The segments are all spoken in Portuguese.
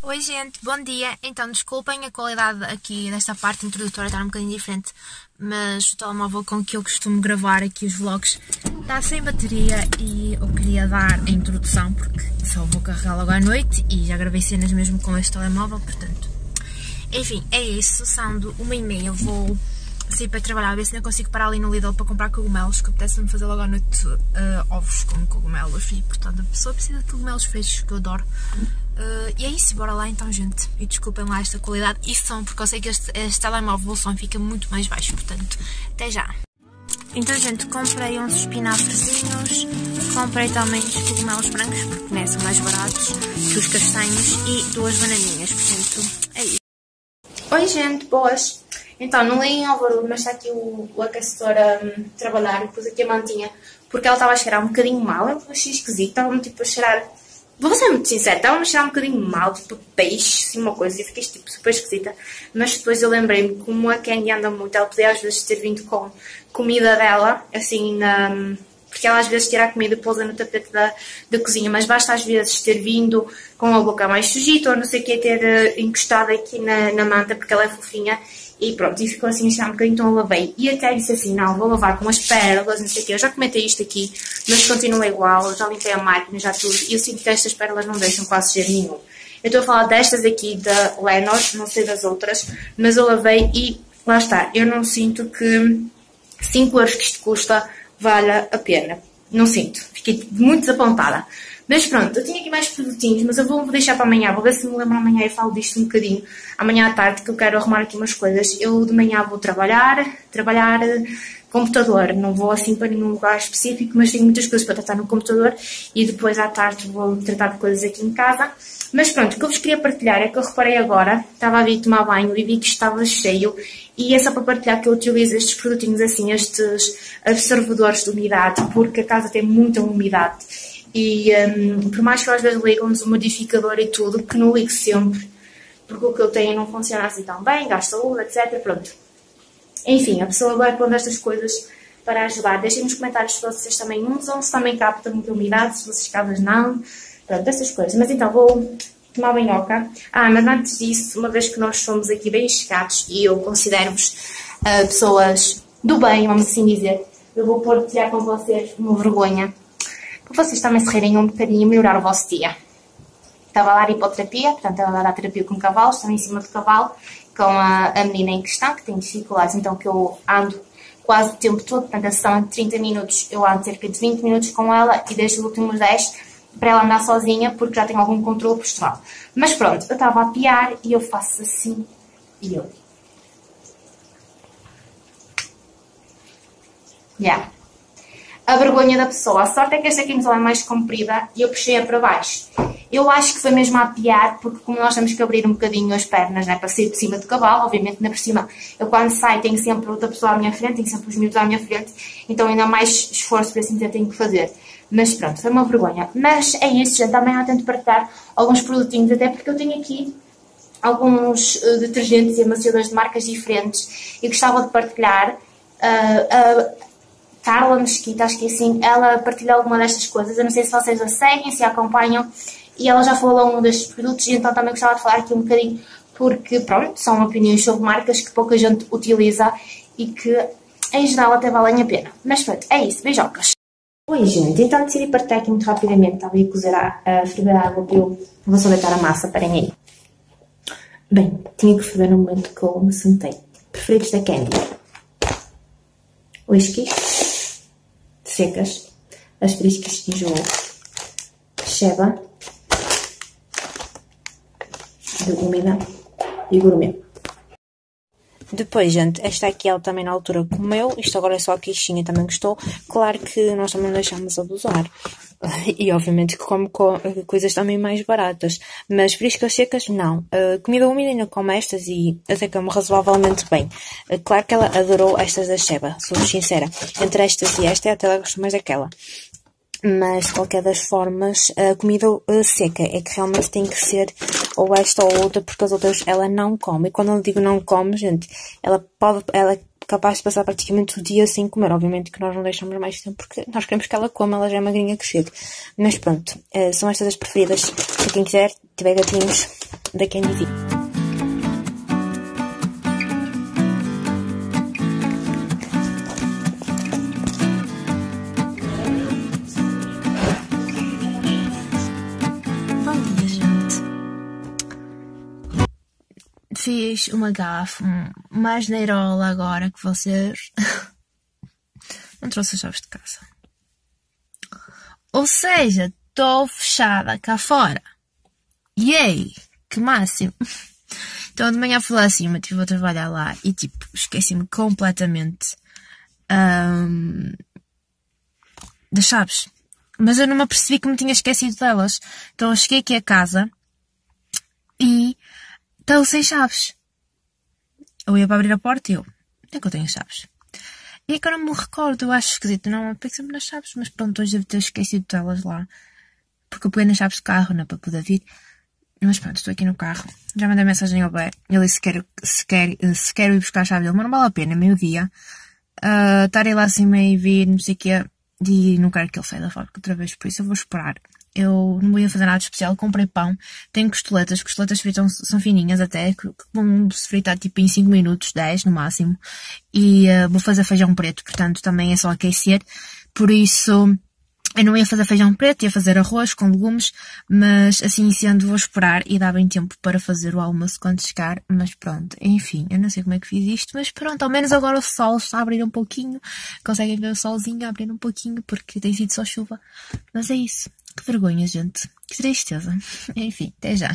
Oi gente, bom dia. Então desculpem a qualidade aqui nesta parte introdutória estar um bocadinho diferente, mas o telemóvel com que eu costumo gravar aqui os vlogs está sem bateria e eu queria dar a introdução porque só vou carregar logo à noite e já gravei cenas mesmo com este telemóvel, portanto. Enfim, é isso, são de 1h30, vou sair para trabalhar, a ver se não consigo parar ali no Lidl para comprar cogumelos, que apetece-me fazer logo à noite ovos com cogumelos e portanto a pessoa precisa de cogumelos frescos, que eu adoro. E é isso, bora lá então gente, e desculpem lá esta qualidade e som, porque eu sei que este telemóvel o som fica muito mais baixo, portanto, até já. Então gente, comprei uns espinafrezinhos, comprei também os cogumelos brancos, porque né, são mais baratos que os castanhos, e 2 bananinhas, portanto, é isso. Oi gente, boas! Então, não leio em Alvarudo, mas está aqui o aquecedor a trabalhar, pus aqui a mantinha, porque ela estava a cheirar um bocadinho mal, eu achei esquisito, estava-me tipo a cheirar, vou ser muito sincera, estava-me a cheirar um bocadinho mal, tipo peixe, assim uma coisa, e eu fiquei tipo super esquisita, mas depois eu lembrei-me, como a Candy anda muito, ela podia às vezes ter vindo com comida dela, assim, porque ela às vezes tira a comida e pousa no tapete da cozinha, mas basta às vezes ter vindo com a boca mais sujita, ou não sei o que, ter encostado aqui na manta, porque ela é fofinha. E pronto, e ficou assim a cheirar um bocadinho, então eu lavei. E até disse assim, não, vou lavar com as pérolas, não sei o quê. Eu já comentei isto aqui, mas continua igual. Eu já limpei a máquina, já tudo. E eu sinto que estas pérolas não deixam quase cheiro nenhum. Eu estou a falar destas aqui da Lenor, não sei das outras, mas eu lavei e lá está. Eu não sinto que 5€ que isto custa valha a pena. Não sinto. Fiquei muito desapontada. Mas pronto, eu tinha aqui mais produtinhos, mas eu vou deixar para amanhã. Vou ver se me lembro amanhã e falo disto um bocadinho. Amanhã à tarde, que eu quero arrumar aqui umas coisas. Eu de manhã vou trabalhar computador. Não vou assim para nenhum lugar específico, mas tenho muitas coisas para tratar no computador. E depois à tarde vou tratar de coisas aqui em casa. Mas pronto, o que eu vos queria partilhar é que eu reparei agora, estava a vir tomar banho e vi que estava cheio. E é só para partilhar que eu utilizo estes produtinhos assim, estes absorvedores de umidade, porque a casa tem muita umidade. E por mais que eu às vezes ligo-nos o modificador e tudo, que não ligo sempre, porque o que eu tenho não funciona assim tão bem, gasta luz, etc. Pronto. Enfim, a pessoa vai pondo estas coisas para ajudar. Deixem nos comentários se vocês também usam, se também captam muita umidade, se vocês casas não. Pronto, essas coisas. Mas então vou tomar banhoca. Mas antes disso, uma vez que nós somos aqui bem chegados e eu considero-vos pessoas do bem, vamos assim dizer, eu vou partilhar com vocês uma vergonha, para vocês também se rirem um bocadinho e melhorar o vosso dia. Estava a dar hipoterapia, portanto ela dá terapia com cavalos, estava em cima do cavalo, com a menina em questão, que tem dificuldades, então que eu ando quase o tempo todo, portanto a sessão de 30 minutos, eu ando cerca de 20 minutos com ela e deixo os últimos 10 para ela andar sozinha, porque já tenho algum controle postural. Mas pronto, eu estava a piar e eu faço assim, e eu... A vergonha da pessoa. A sorte é que esta camisola é mais comprida e eu puxei-a para baixo. Eu acho que foi mesmo a piar, porque como nós temos que abrir um bocadinho as pernas, né, para sair de cima do cavalo, obviamente, ainda por cima, eu quando saio tenho sempre outra pessoa à minha frente, tenho sempre os miúdos à minha frente, então ainda mais esforço para assim dizer tenho que fazer. Mas pronto, foi uma vergonha. Mas é isso, já também eu tento partilhar alguns produtinhos, até porque eu tenho aqui alguns detergentes e amaciadores de marcas diferentes e gostava de partilhar. Carla Mesquita, acho que é assim, ela partilha alguma destas coisas, eu não sei se vocês a seguem, se a acompanham, e ela já falou um destes produtos, e então também gostava de falar aqui um bocadinho, porque pronto, são opiniões sobre marcas que pouca gente utiliza e que em geral até valem a pena. Mas pronto, é isso, beijocas! Oi gente, então decidi partilhar aqui muito rapidamente, estava a cozer a ferver a água, eu vou só deitar a massa, parem aí. Bem, tinha que ferver no momento que eu me sentei. Preferidos da Candy. Whisky. Secas, as briscas de enjoo, cheba, de úmida e gourmet. Depois, gente, esta aqui ela também na altura comeu, isto agora é só a queixinha, também gostou. Claro que nós também não deixamos abusar. E obviamente que como coisas também mais baratas. Mas briscas secas, não. Comida úmida ainda como estas e até como razoavelmente bem. Claro que ela adorou estas da Sheba, sou sincera. Entre estas e esta, até ela gostou mais daquela. Mas, de qualquer das formas, a comida seca é que realmente tem que ser ou esta ou outra, porque as outras ela não come. E quando eu digo não come, gente, ela é capaz de passar praticamente o dia sem comer. Obviamente que nós não deixamos mais tempo, porque nós queremos que ela coma, ela já é magrinha que chegue. Mas pronto, são estas as preferidas. Se quem quiser, tiver gatinhos da Candy V. Bom dia, gente. Fiz uma gafe, uma asneirola agora que vocês... Não trouxe as chaves de casa. Ou seja, estou fechada cá fora. Yay! Que máximo! Então de manhã fui lá acima, estive a trabalhar lá e tipo, esqueci-me completamente das chaves. Mas eu não me apercebi que me tinha esquecido delas. Então eu cheguei aqui a casa e estou sem chaves. Eu ia para abrir a porta e eu, onde é que eu tenho as chaves? E é que eu não me recordo, eu acho esquisito, não pego sempre nas chaves, mas pronto, hoje devo ter esquecido delas lá. Porque eu peguei nas chaves do carro, não é para poder vir. Mas pronto, estou aqui no carro. Já mandei mensagem ao Bé. Ele disse se quero ir buscar a chave dele, mas não vale a pena, meio-dia. Estarei lá assim meio e vir, não sei o quê. E não quero que ele saia da fábrica outra vez, por isso eu vou esperar. Eu não ia fazer nada de especial, comprei pão, tenho costeletas fritas são fininhas até, que vão se fritar tipo em 5 minutos, 10 no máximo. E vou fazer feijão preto, portanto também é só aquecer. Por isso, eu não ia fazer feijão preto, ia fazer arroz com legumes, mas assim sendo vou esperar e dá bem tempo para fazer o almoço quando chegar. Mas pronto, enfim, eu não sei como é que fiz isto, mas pronto, ao menos agora o sol está a abrir um pouquinho, conseguem ver o solzinho a abrir um pouquinho, porque tem sido só chuva. Mas é isso. Que vergonha, gente. Que tristeza. Enfim, até já.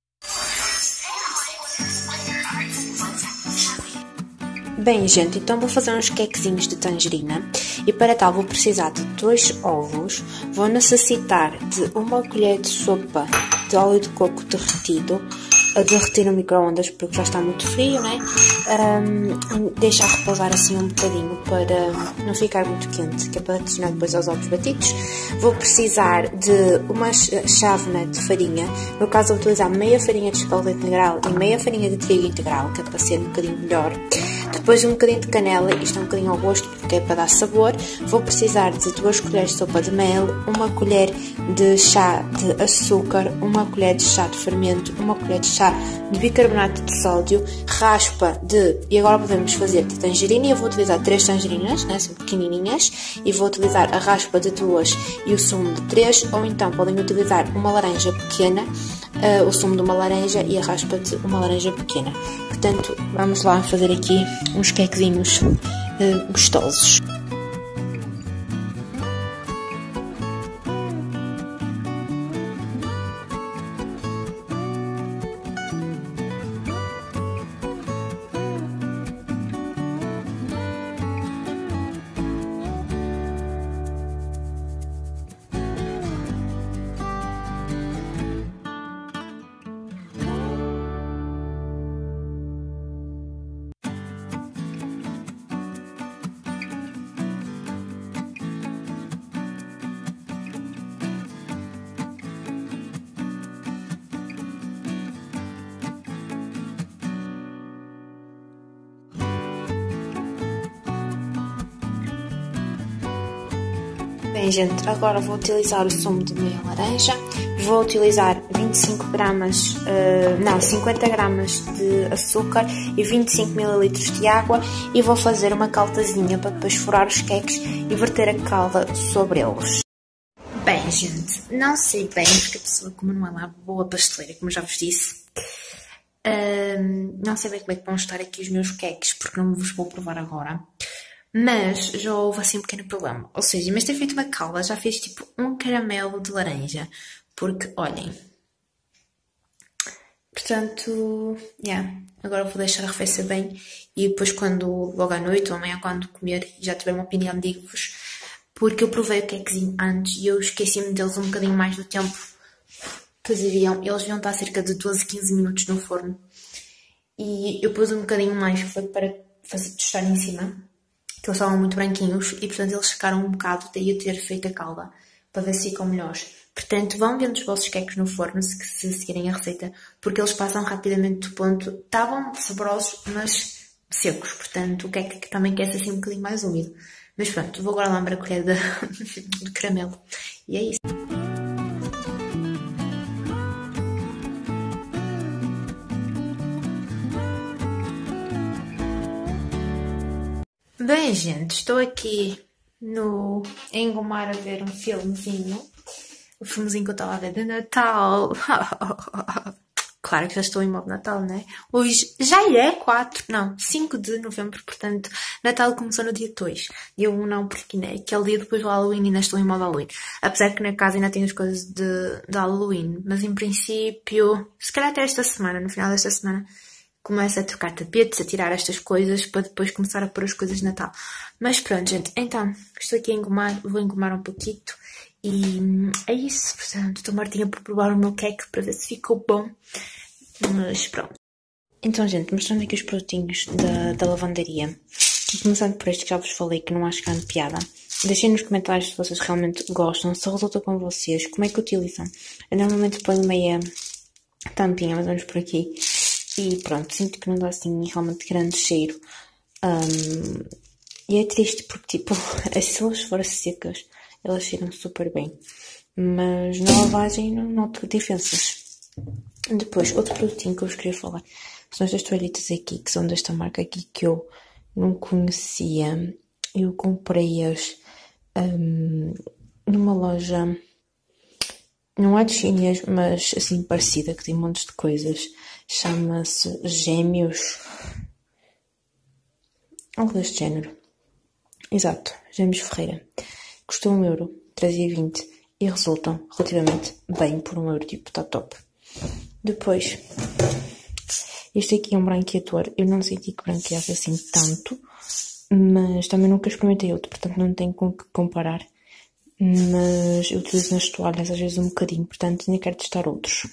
Bem, gente, então vou fazer uns quequezinhos de tangerina e para tal vou precisar de 2 ovos, vou necessitar de 1 colher de sopa de óleo de coco derretido, a derreter no micro-ondas porque já está muito frio, né? Deixar repousar assim um bocadinho para não ficar muito quente, que é para adicionar depois aos ovos batidos. Vou precisar de uma chávena de farinha, no caso vou utilizar meia farinha de espelta integral e meia farinha de trigo integral, que é para ser um bocadinho melhor. Depois um bocadinho de canela, isto é um bocadinho ao gosto porque é para dar sabor. Vou precisar de 2 colheres de sopa de mel, 1 colher de chá de açúcar, 1 colher de chá de fermento, 1 colher de chá de bicarbonato de sódio, raspa de... E agora podemos fazer de tangerina, eu vou utilizar 3 tangerinas, né, são pequenininhas, e vou utilizar a raspa de 2 e o sumo de 3, ou então podem utilizar uma laranja pequena, o sumo de uma laranja e a raspa de uma laranja pequena. Portanto, vamos lá fazer aqui uns quequezinhos gostosos. Bem, gente, agora vou utilizar o sumo de meia laranja, vou utilizar 50 gramas de açúcar e 25 ml de água e vou fazer uma caldazinha para depois furar os queques e verter a calda sobre eles. Bem, gente, não sei bem porque a pessoa como não é lá boa pasteleira, como já vos disse, não sei bem como é que vão estar aqui os meus queques porque não vos vou provar agora. Mas já houve assim um pequeno problema. Ou seja, em vez de ter feito uma calda, já fiz tipo um caramelo de laranja. Porque, olhem. Portanto, agora vou deixar arrefecer bem. E depois logo à noite ou amanhã quando comer, já tiver uma opinião, digo-vos. Porque eu provei o quequezinho antes e eu esqueci-me deles um bocadinho mais do tempo que deviam. Eles deviam estar cerca de 12, 15 minutos no forno. E eu pus um bocadinho mais para fazer tostar em cima. Que eles estavam muito branquinhos e, portanto, eles secaram um bocado, daí eu ter feito a calda, para ver se ficam melhores. Portanto, vão vendo os vossos queques no forno, se seguirem a receita, porque eles passam rapidamente do ponto. Estavam saborosos, mas secos, portanto, o queque também quer ser assim um bocadinho mais úmido. Mas pronto, vou agora lá para a colher de caramelo. E é isso. Bem, gente, estou aqui em Gomar a ver um filmezinho. O filmezinho que eu estava a ver de Natal. Claro que já estou em modo Natal, né? Hoje já é 5 de novembro, portanto, Natal começou no dia 2. Dia 1 não, porque né, aquele dia depois do Halloween ainda estou em modo Halloween. Apesar que na casa ainda tenho as coisas de Halloween. Mas em princípio, se calhar até esta semana, no final desta semana, começo a trocar tapetes, a tirar estas coisas para depois começar a pôr as coisas de Natal. Mas pronto, gente, então, estou aqui a engomar, vou engomar um pouquinho e é isso. Portanto, estou mortinha para provar o meu cake para ver se ficou bom. Mas pronto. Então, gente, mostrando aqui os produtinhos da lavandaria. Começando por este que já vos falei, que não acho grande piada. Deixem nos comentários se vocês realmente gostam, se resulta com vocês, como é que utilizam. Eu normalmente ponho meia tampinha, mais ou menos por aqui. E pronto, sinto que não dá assim realmente grande cheiro. E é triste porque, tipo, se elas forem secas, elas cheiram super bem. Mas na lavagem não noto diferenças. Depois, outro produtinho que eu vos queria falar são estas toalhitas aqui, que são desta marca aqui que eu não conhecia. Eu comprei-as numa loja, não é de chinês, mas assim parecida, que tem montes de coisas. Chama-se Gêmeos. Algo deste género. Exato, Gêmeos Ferreira. Custou 1€, 3,20 e resultam relativamente bem por 1€, tipo, está top. Depois, este aqui é um branqueador. Eu não senti que branqueasse assim tanto, mas também nunca experimentei outro, portanto não tenho com que comparar. Mas eu utilizo nas toalhas às vezes um bocadinho, portanto nem quero testar outros.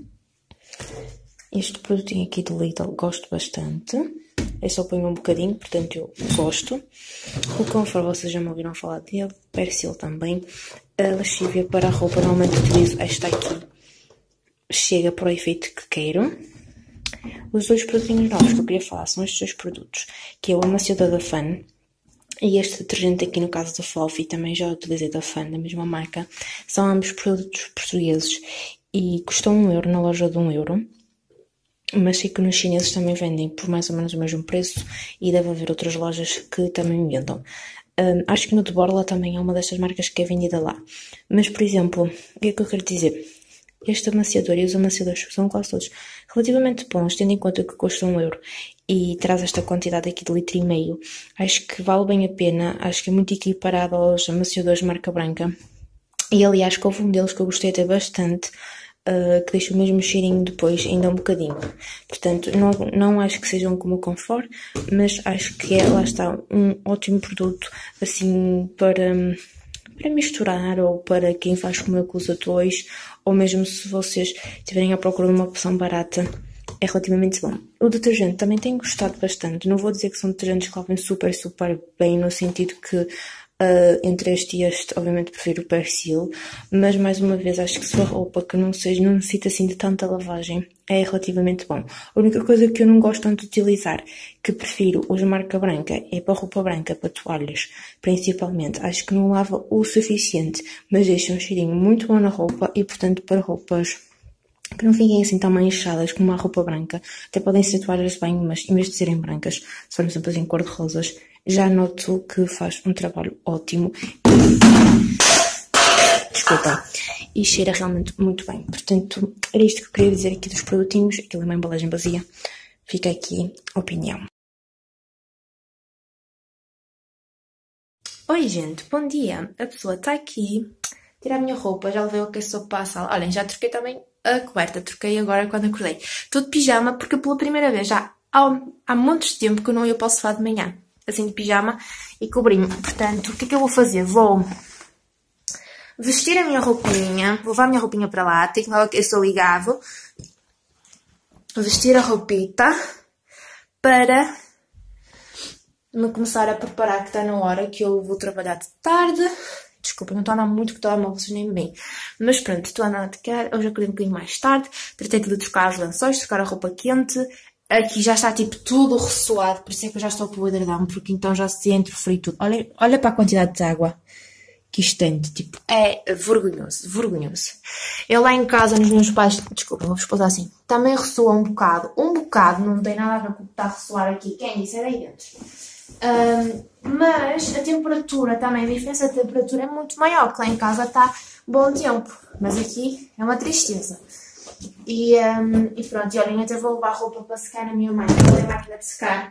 Este produtinho aqui do Lidl gosto bastante. Eu só ponho um bocadinho, portanto eu gosto. O Comfort vocês já me ouviram falar dele. Persil também. A lexívia para a roupa normalmente utilizo esta aqui. Chega para o efeito que quero. Os dois produtinhos novos que eu queria falar são estes dois produtos, que é o amaciador da Fun e este detergente aqui no caso da Fluffy, também já utilizei da Fun, da mesma marca. São ambos produtos portugueses e custam 1€, na loja de 1€. Mas sei que nos chineses também vendem por mais ou menos o mesmo preço e deve haver outras lojas que também vendam. Acho que no de Borla também é uma destas marcas que é vendida lá. mas, por exemplo, o que é que eu quero dizer? Este amaciador e os amaciadores são quase todos relativamente bons, tendo em conta que custa 1€ e traz esta quantidade aqui de 1,5 litro. Acho que vale bem a pena, acho que é muito equiparado aos amaciadores de marca branca. E aliás, que houve um deles que eu gostei até bastante, que deixa o mesmo cheirinho depois, ainda um bocadinho. Portanto, não acho que sejam como o Comfort, mas acho que é, lá está, um ótimo produto, assim, para misturar, ou para quem faz como eu que usa dois, ou mesmo se vocês estiverem à procura de uma opção barata, é relativamente bom. O detergente também tenho gostado bastante. Não vou dizer que são detergentes que lavem super, super bem, no sentido que entre este e este, obviamente prefiro o Persil, mas mais uma vez acho que se for roupa que não necessita assim de tanta lavagem, é relativamente bom. A única coisa que eu não gosto tanto de utilizar, que prefiro os de marca branca, é para roupa branca, para toalhas, principalmente. Acho que não lava o suficiente, mas deixa um cheirinho muito bom na roupa e, portanto, para roupas que não fiquem assim tão manchadas como a roupa branca. Até podem ser toalhas de banho, mas em vez de serem brancas, se forem sempre assim cor de rosas, já noto que faz um trabalho ótimo. Desculpa. E cheira realmente muito bem. Portanto, era isto que eu queria dizer aqui dos produtinhos. Aquilo é uma embalagem vazia. Fica aqui a opinião. Oi, gente. Bom dia. A pessoa está aqui. Tirar a minha roupa. Já levei o aquecedor para a sala. Olhem, já troquei também a coberta. Troquei agora quando acordei. Estou de pijama porque pela primeira vez já há montes de tempo que eu não ia para o sofá de manhã. Assim de pijama e cobri-me. Portanto, o que é que eu vou fazer? Vou vestir a minha roupinha. Vou levar a minha roupinha para lá. Tenho lá o aquecedor ligado. Vestir a roupita para me começar a preparar, que está na hora, que eu vou trabalhar de tarde. Desculpa, não estou a andar muito, que estou a andar, vocês nem bem. Mas pronto, estou a andar de cara. Hoje acordei um bocadinho mais tarde. Tratei de trocar os lençóis, trocar a roupa quente. Aqui já está tipo tudo ressoado, por isso é que eu já estou a pôr o edredom, porque então já se interfere tudo. Olha para a quantidade de água que isto tem, tipo, é vergonhoso, vergonhoso. Eu lá em casa, nos meus pais, desculpa, vou-vos pôr assim, também ressoa um bocado, não tem nada a ver com o que está a ressoar aqui. Quem disse? Era aí dentro. Mas a temperatura também, a diferença de temperatura é muito maior, que lá em casa está bom tempo, mas aqui é uma tristeza. E pronto, e olhem, até vou levar roupa para secar na minha mãe, ela tem máquina de secar.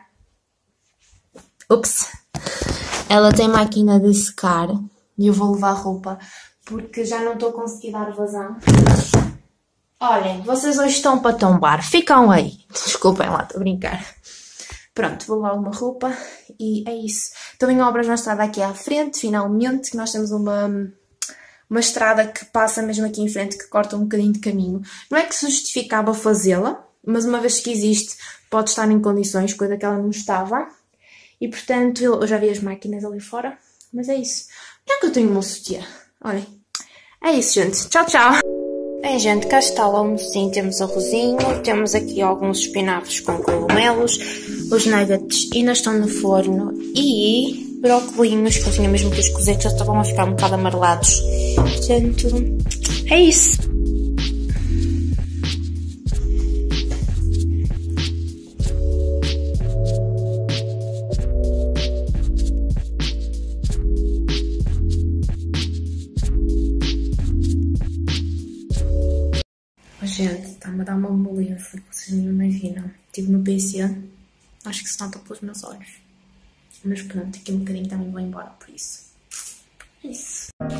Ups! Ela tem máquina de secar e eu vou levar roupa porque já não estou a conseguir dar vazão. Olhem, vocês hoje estão para tombar, ficam aí. Desculpem lá, estou a brincar. Pronto, vou levar uma roupa e é isso. Estou em obras na estrada aqui à frente, finalmente, que nós temos uma estrada que passa mesmo aqui em frente, que corta um bocadinho de caminho. Não é que se justificava fazê-la, mas uma vez que existe, pode estar em condições, coisa que ela não estava. E portanto, eu já vi as máquinas ali fora, mas é isso. Não é que eu tenho o meu sutiã. Olhem, é isso, gente. Tchau, tchau. Bem, gente, cá está o almocinho. Temos arrozinho, temos aqui alguns espinafres com cogumelos, os nuggets ainda estão no forno e brócolinhos, que eu tinha mesmo que os cozer, que já estavam a ficar um bocado amarelados. Portanto, é isso. Gente, está-me a dar uma moleza que vocês não imaginam. Estive no PC, acho que se nota pelos meus olhos. Mas pronto, daqui um bocadinho também vou embora, por isso. É isso.